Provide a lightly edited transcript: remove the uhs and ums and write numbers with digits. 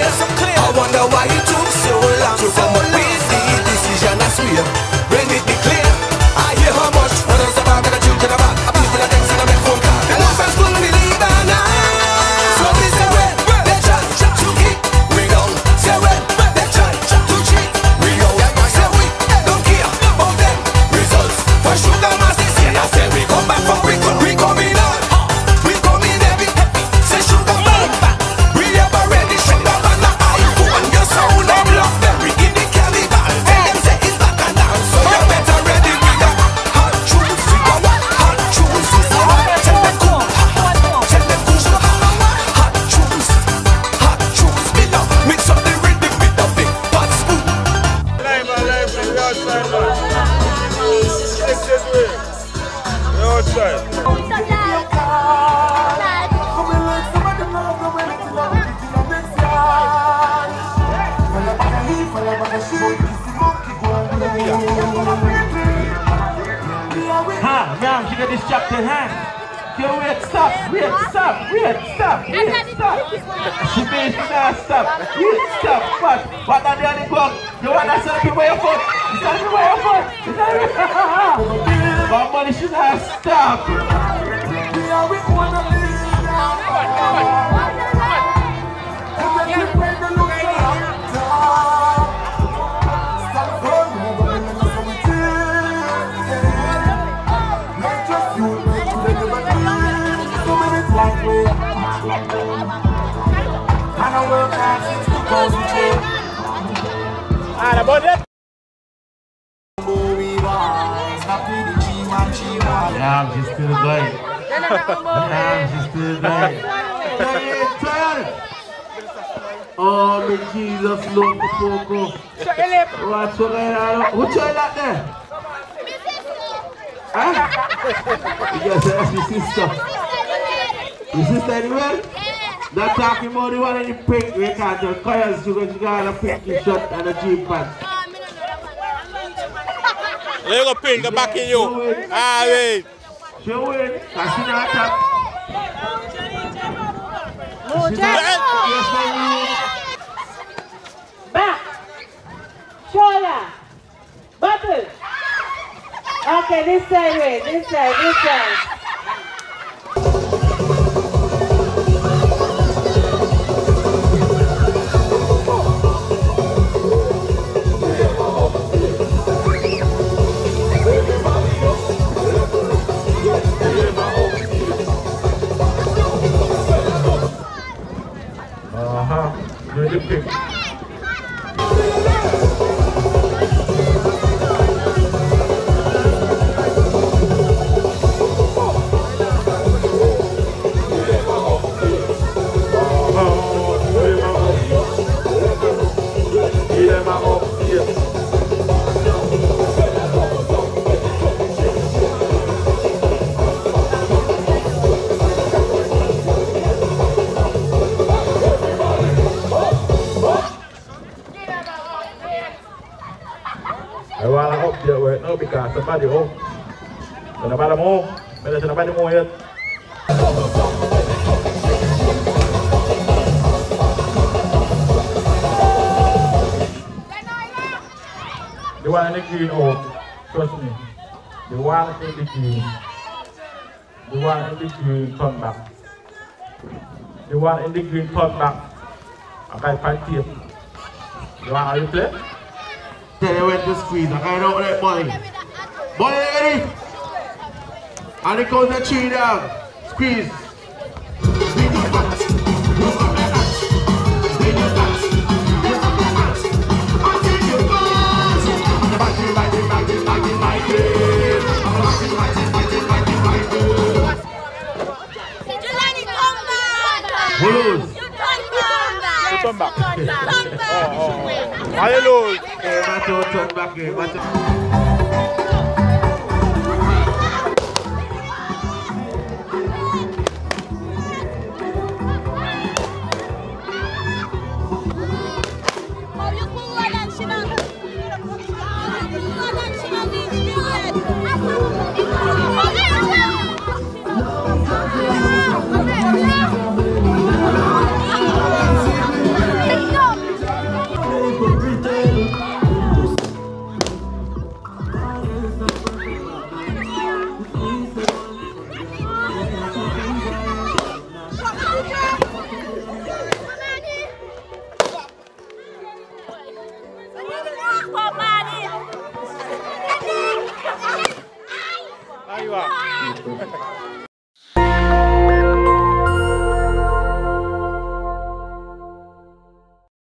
I wonder why it took so long to come up with the decision I swear. When it be clear, I hear how much others about and I drink in a bag. I people that things and I make phone call. And my friends couldn't believe it now. So they say when they try to keep we down. Say when they try to cheat we out. Say we don't care about them results. For sugar mass this year, I say we come back from we coming on. We coming heavy. Say sugar man, we ever ready. Sugar man, the iPhone, your sound and Blackberry in the Caliban. Tell them say it's back and down, so you better ready with the hot tunes. We got hot tunes. Tell them cool, tell them cool. Hot tunes, me love. Mix up the rhythm with the big pot spoon. Live, we outside, man. Take this way. We outside. Now she got distracted, Yo, wait, stop. She means not stop. Wait, stop. What are they on the ground? You want to send people your foot? But money should not stop. Yeah, she's still going. Oh, my Jesus, look for Poco. What's going on? Who's your lot there? Huh? Yes, that's your sister. Your sister anywhere? Not talking about the one in the pink. We can't tell Kayas you got a pinky shot and a jeep pants. You go pin, go back in you. Ah, wait. Show it. I see that tap. Back. Shoulder. Button. Okay, this side, wait. This side. You're the pink. No, because somebody home. So nobody more. Better nobody more yet. The one in the green out, trust me. The one in the green. The one in the green turn back. The one in the green turn back. I got 5 tape. You want to play? Then they went to squeeze. I got out that money. Money ready? And it goes the 3 down. Squeeze. Turn back. I lose. Turn back here. Let's go! Aywa.